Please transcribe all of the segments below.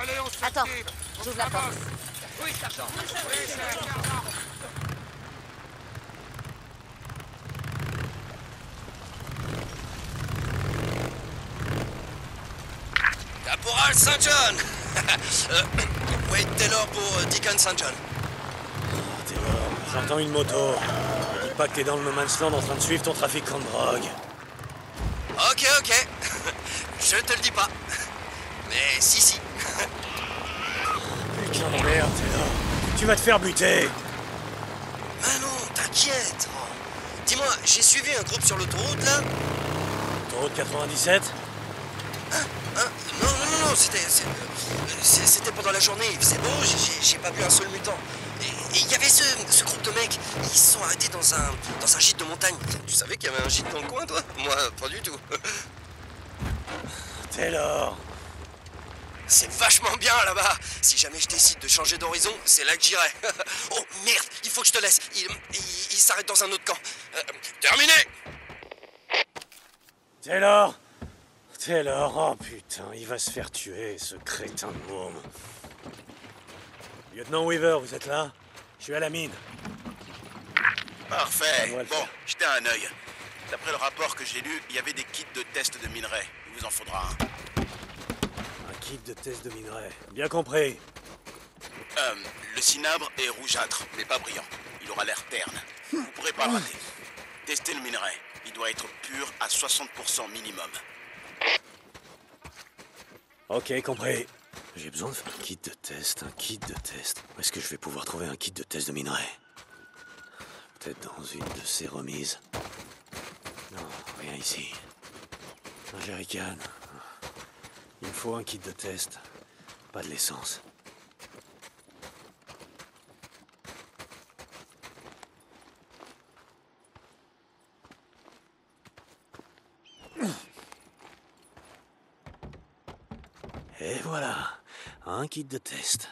Allez, on se Attends, tire. j'ouvre la porte. Oui, sergent. Oui, sergent. Caporal St. John. Wade Taylor pour Deacon St. John. Taylor, j'entends une moto. Dis pas que t'es dans le no man's land en train de suivre ton trafiquant de drogue. Ok. Je te le dis pas. Mais si. Putain de merde, Taylor. Tu vas te faire buter. Ah non, t'inquiète. Dis-moi, j'ai suivi un groupe sur l'autoroute, là. Autoroute 97? Non, c'était pendant la journée, il faisait beau, j'ai pas vu un seul mutant. Et il y avait ce groupe de mecs, ils se sont arrêtés dans un gîte de montagne. Tu savais qu'il y avait un gîte dans le coin, toi? Moi, pas du tout. Taylor. C'est vachement bien là-bas. Si jamais je décide de changer d'horizon, c'est là que j'irai. Oh merde, il faut que je te laisse. Il s'arrête dans un autre camp. Terminé. Taylor. Oh putain, il va se faire tuer, ce crétin de môme. Lieutenant Weaver, vous êtes là? Je suis à la mine. Parfait. On va le Bon, faire. jetez un œil. D'après le rapport que j'ai lu, il y avait des kits de test de minerais. Il vous en faudra un. Un kit de test de minerais. Bien compris. Le cinabre est rougeâtre, mais pas brillant. Il aura l'air terne. Vous pourrez pas le rater. Testez le minerai. Il doit être pur à 60% minimum. Ok, compris. J'ai besoin de faire un kit de test, Où est-ce que je vais pouvoir trouver un kit de test de minerais? Peut-être dans une de ces remises. Non, rien ici. Un jerrycan. Il me faut un kit de test. Pas de l'essence. Et voilà, un kit de test.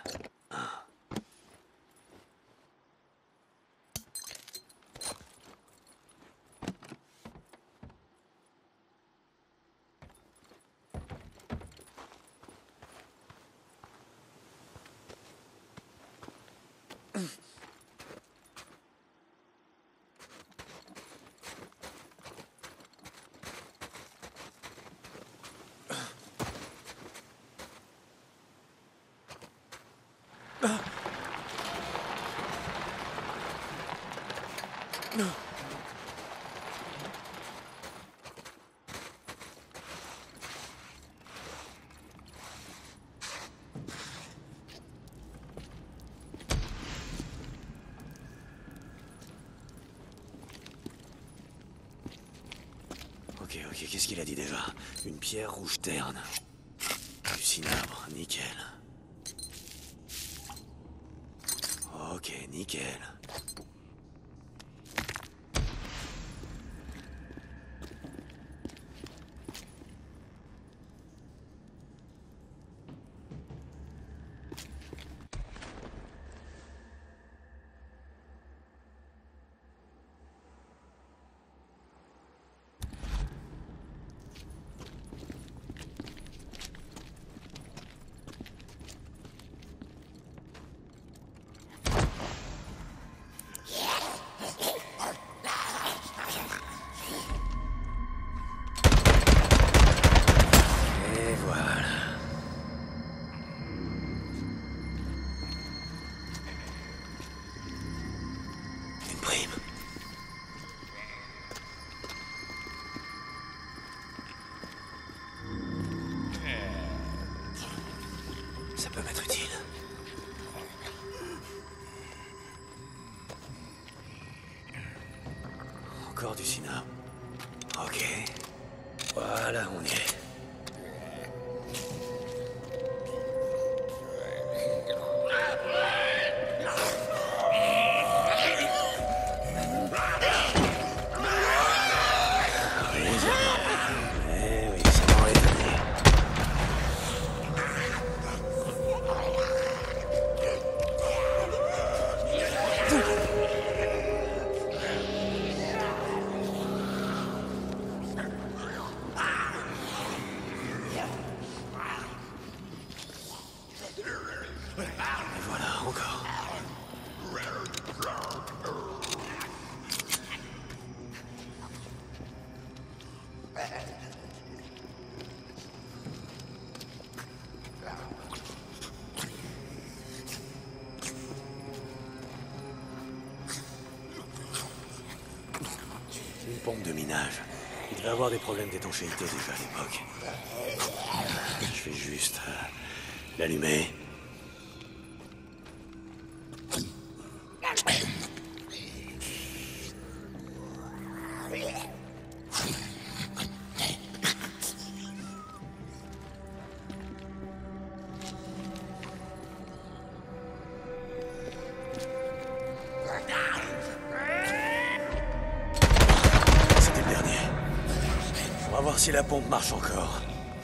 Ok, qu'est-ce qu'il a dit déjà? Une pierre rouge terne. Du cinabre, nickel. Ok, nickel. Et voilà. Une prime. Ça peut m'être utile. Encore du cinabre. Ok. Voilà, on y est. Eh oui, ça m'aurait étonné. une pompe de minage. Il devait avoir des problèmes d'étanchéité déjà à l'époque. Je vais juste l'allumer. C'était le dernier. On va voir si la pompe marche encore.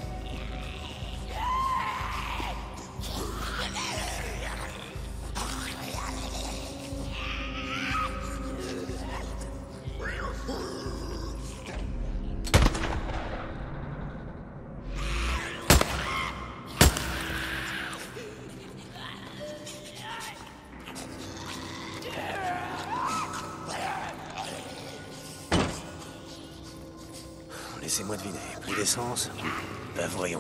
Laissez-moi deviner. Plus d'essence? Ben voyons.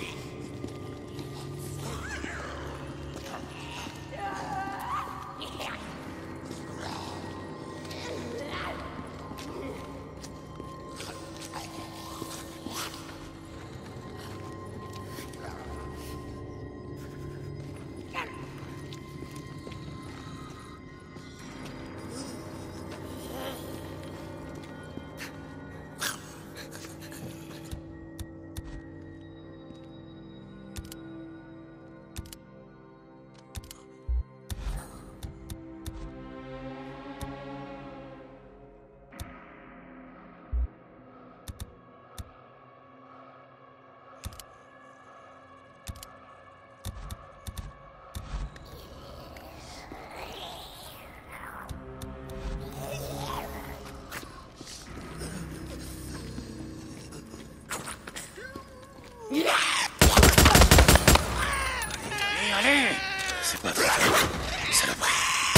C'est pas vrai. Saloperie.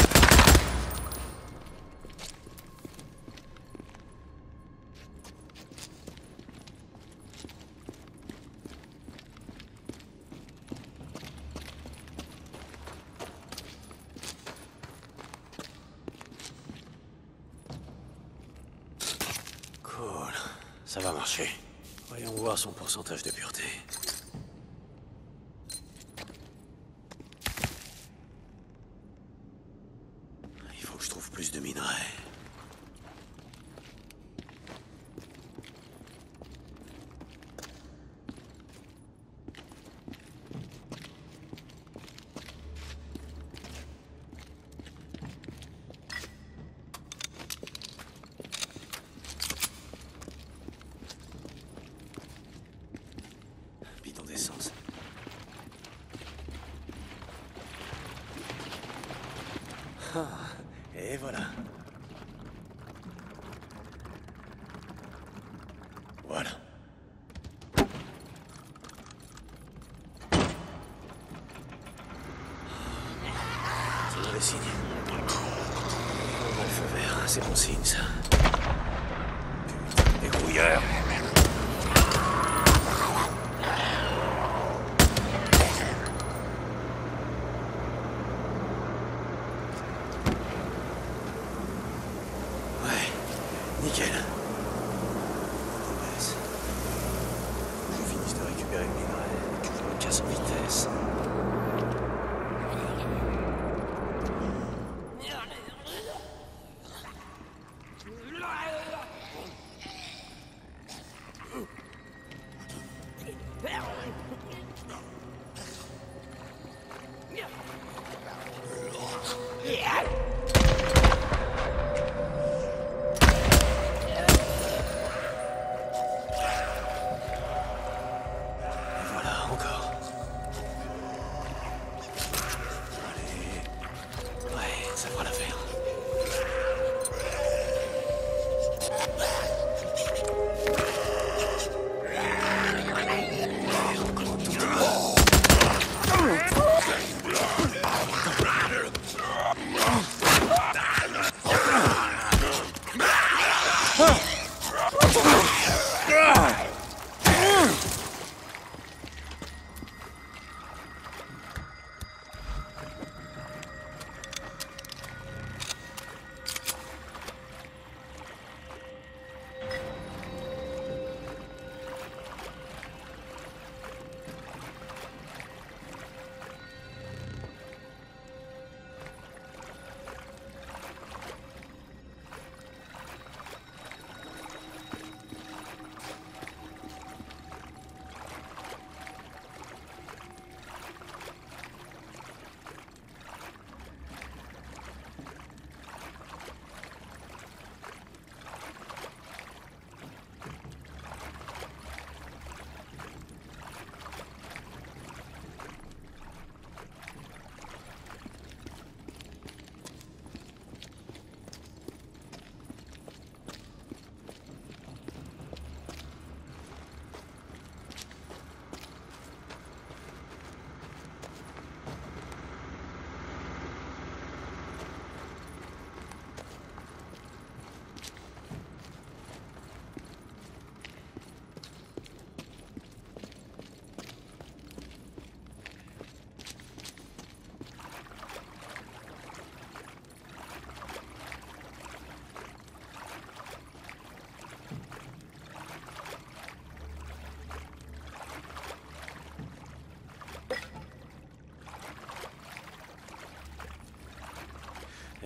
Cool. Ça va marcher. Voyons voir son pourcentage de pureté. Il faut que je trouve plus de minerais. Bidon d'essence. Ah, et voilà. Voilà. C'est mauvais signe. On a le feu vert, c'est bon signe ça. Putain, des grouilleurs. Nickel. Je finisse de récupérer le minerai et que je me casse en vitesse. Voilà, encore.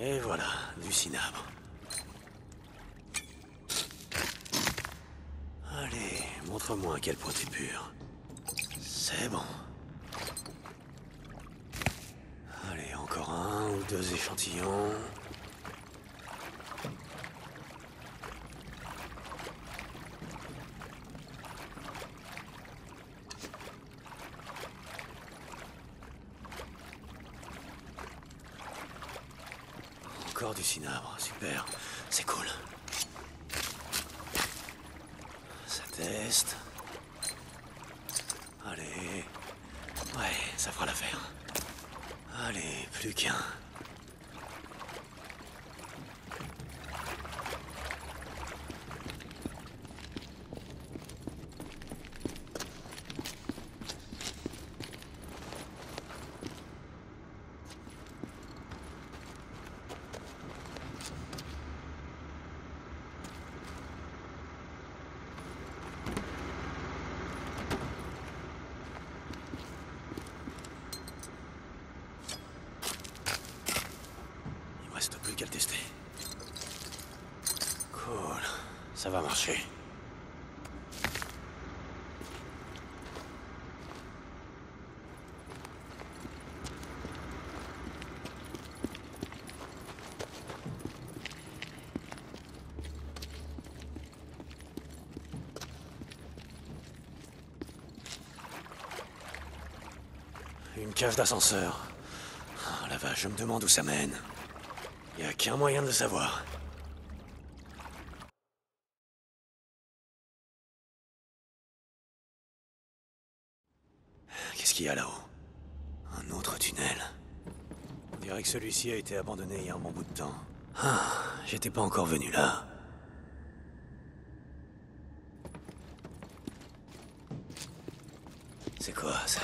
Et voilà, du cinabre. Allez, montre-moi à quel point t'es pur. C'est bon. Allez, encore un ou deux échantillons. Encore du cinabre, super. C'est cool. Ça teste. Allez. Ouais, ça fera l'affaire. Allez, plus qu'un. Reste plus qu'à le tester. Cool, ça va marcher. Une cage d'ascenseur. Oh la vache, je me demande où ça mène. Il n'y a qu'un moyen de le savoir. Qu'est-ce qu'il y a là-haut? Un autre tunnel. On dirait que celui-ci a été abandonné il y a un bon bout de temps. Ah, j'étais pas encore venu là. C'est quoi ça?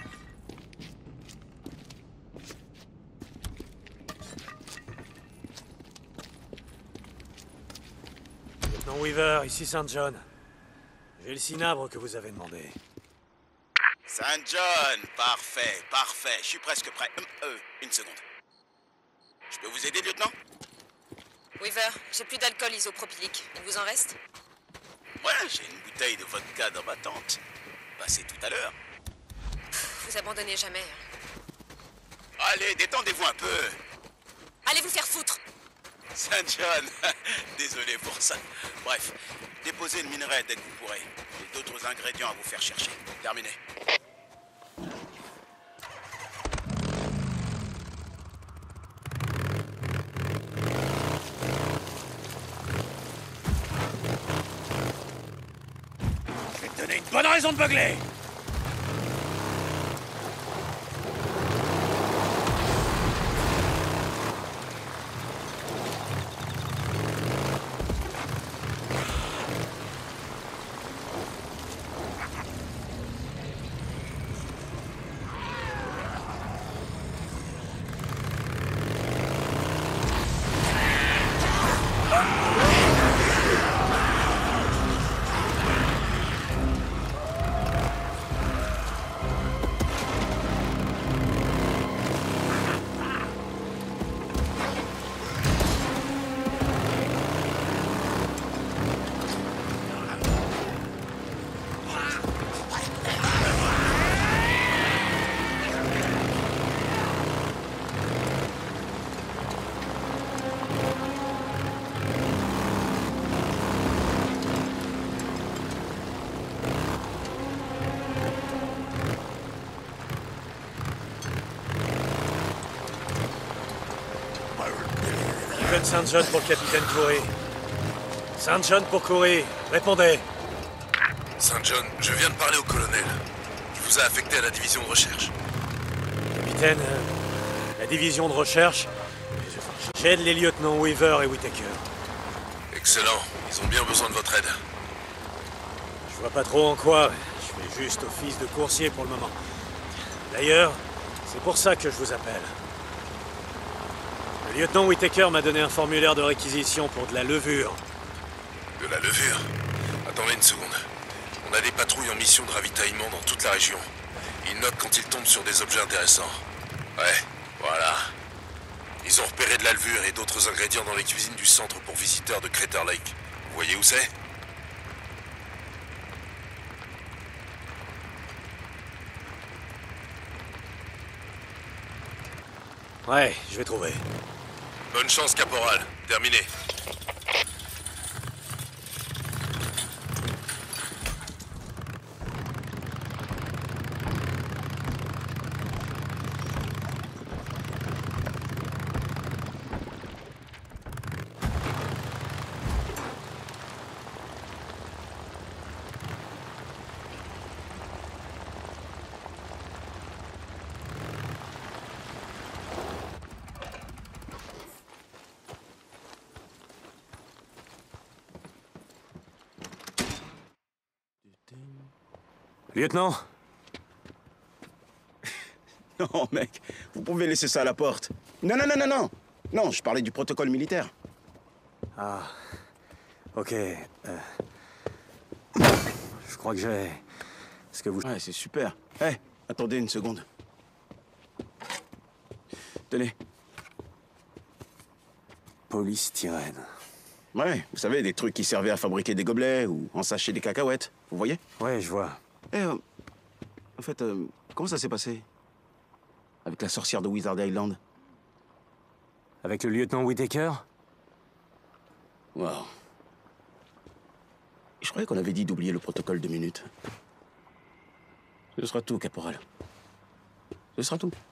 Lieutenant Weaver, ici St. John. J'ai le cinabre que vous avez demandé. St. John, parfait, parfait. Je suis presque prêt. Une seconde. Je peux vous aider, lieutenant? Weaver, j'ai plus d'alcool isopropylique. Il vous en reste? Ouais, j'ai une bouteille de vodka dans ma tente. Passez tout à l'heure. Vous abandonnez jamais. Allez, détendez-vous un peu. Allez vous faire foutre! St. John, désolé pour ça. Bref, déposez le minerai dès que vous pourrez. J'ai d'autres ingrédients à vous faire chercher. Terminé. Je vais te donner une bonne raison de beugler! St. John pour le capitaine Corey. St. John pour Corey. Répondez. St. John, je viens de parler au colonel. Il vous a affecté à la division de recherche. Capitaine, la division de recherche, j'aide les lieutenants Weaver et Whitaker. Excellent. Ils ont bien besoin de votre aide. Je vois pas trop en quoi. Je fais juste office de coursier pour le moment. D'ailleurs, c'est pour ça que je vous appelle. Le lieutenant Whitaker m'a donné un formulaire de réquisition pour de la levure. De la levure? Attendez une seconde. On a des patrouilles en mission de ravitaillement dans toute la région. Ils notent quand ils tombent sur des objets intéressants. Ouais, voilà. Ils Ils ont repéré de la levure et d'autres ingrédients dans les cuisines du centre pour visiteurs de Crater Lake. Vous voyez où c'est? Ouais, je vais trouver. Bonne chance, caporal. Terminé. Lieutenant? Non, mec, vous pouvez laisser ça à la porte. Non, non, non, non, non. Non, je parlais du protocole militaire. Ah. Ok. Je crois que j'ai... ce que vous... Ouais, c'est super. Hé, attendez une seconde. Tenez. Polystyrène. Ouais, vous savez, des trucs qui servaient à fabriquer des gobelets ou ensacher des cacahuètes. Vous voyez? Ouais, je vois. Eh, en fait, comment ça s'est passé? Avec la sorcière de Wizard Island? Avec le lieutenant Whitaker? Waouh. Je croyais qu'on avait dit d'oublier le protocole 2 minutes. Ce sera tout, caporal. Ce sera tout.